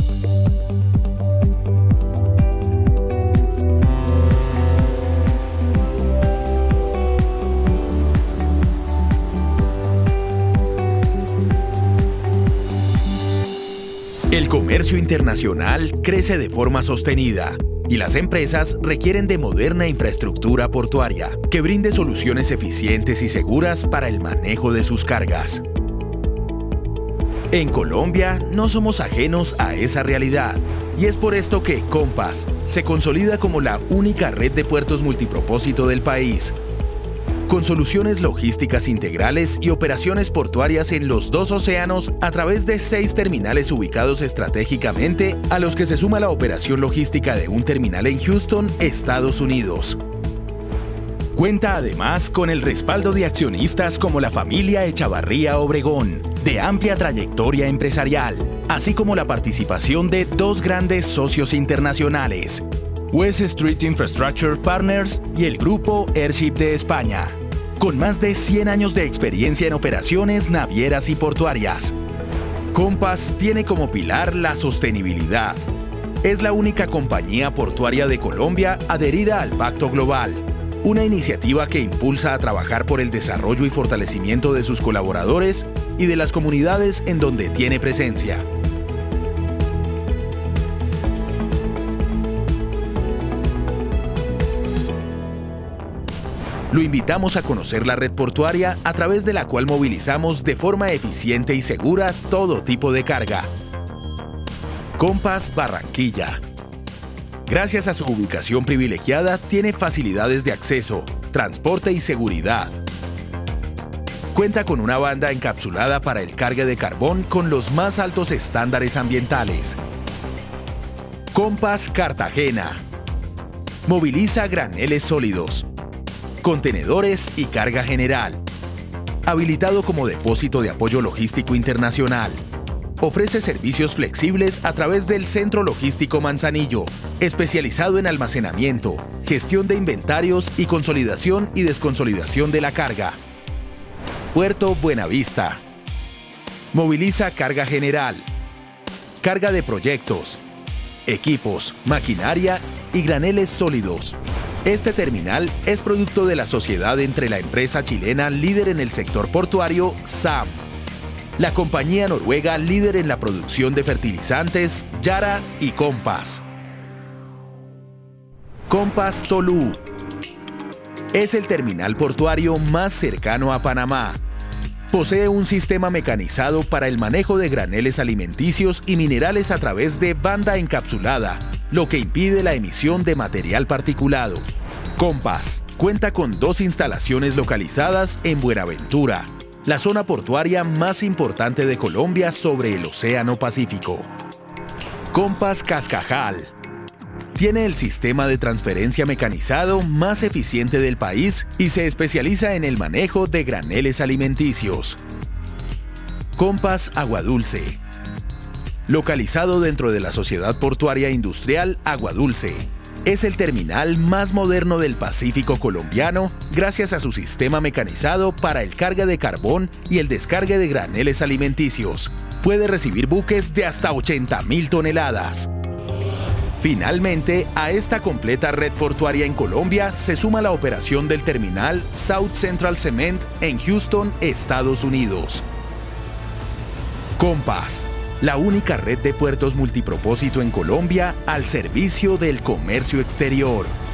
El comercio internacional crece de forma sostenida y las empresas requieren de moderna infraestructura portuaria que brinde soluciones eficientes y seguras para el manejo de sus cargas. En Colombia no somos ajenos a esa realidad y es por esto que Compass se consolida como la única red de puertos multipropósito del país, con soluciones logísticas integrales y operaciones portuarias en los 2 océanos a través de 6 terminales ubicados estratégicamente, a los que se suma la operación logística de un terminal en Houston, Estados Unidos. Cuenta además con el respaldo de accionistas como la familia Echavarría Obregón, de amplia trayectoria empresarial, así como la participación de 2 grandes socios internacionales, West Street Infrastructure Partners y el grupo Airship de España, con más de 100 años de experiencia en operaciones navieras y portuarias. Compass tiene como pilar la sostenibilidad. Es la única compañía portuaria de Colombia adherida al Pacto Global, una iniciativa que impulsa a trabajar por el desarrollo y fortalecimiento de sus colaboradores y de las comunidades en donde tiene presencia. Lo invitamos a conocer la red portuaria a través de la cual movilizamos de forma eficiente y segura todo tipo de carga. Compass Barranquilla. Gracias a su ubicación privilegiada, tiene facilidades de acceso, transporte y seguridad. Cuenta con una banda encapsulada para el cargue de carbón con los más altos estándares ambientales. Compass Cartagena. Moviliza graneles sólidos, contenedores y carga general. Habilitado como depósito de apoyo logístico internacional. Ofrece servicios flexibles a través del Centro Logístico Manzanillo, especializado en almacenamiento, gestión de inventarios y consolidación y desconsolidación de la carga. Puerto Buenavista. Moviliza carga general, carga de proyectos, equipos, maquinaria y graneles sólidos. Este terminal es producto de la sociedad entre la empresa chilena líder en el sector portuario, SAM, la compañía noruega líder en la producción de fertilizantes, Yara, y Compass. Compass Tolú. Es el terminal portuario más cercano a Panamá. Posee un sistema mecanizado para el manejo de graneles alimenticios y minerales a través de banda encapsulada, lo que impide la emisión de material particulado. Compass cuenta con 2 instalaciones localizadas en Buenaventura, la zona portuaria más importante de Colombia sobre el Océano Pacífico. Compass Cascajal. Tiene el sistema de transferencia mecanizado más eficiente del país y se especializa en el manejo de graneles alimenticios. Compass Aguadulce. Localizado dentro de la Sociedad Portuaria Industrial Aguadulce. Es el terminal más moderno del Pacífico colombiano gracias a su sistema mecanizado para el carga de carbón y el descargue de graneles alimenticios. Puede recibir buques de hasta 80.000 toneladas. Finalmente, a esta completa red portuaria en Colombia se suma la operación del terminal South Central Cement en Houston, Estados Unidos. Compass, la única red de puertos multipropósito en Colombia al servicio del comercio exterior.